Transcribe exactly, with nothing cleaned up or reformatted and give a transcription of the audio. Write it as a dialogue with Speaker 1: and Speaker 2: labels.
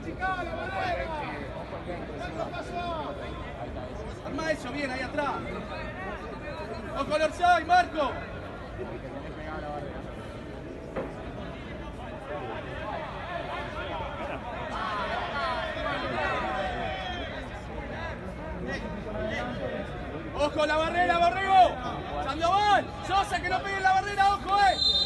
Speaker 1: Arma eso, bien, ahí atrás. Ojo al Orsay, Marco. Ojo la barrera, Borrego. Sandoval, Sosa que no pegue en la barrera, ojo, eh.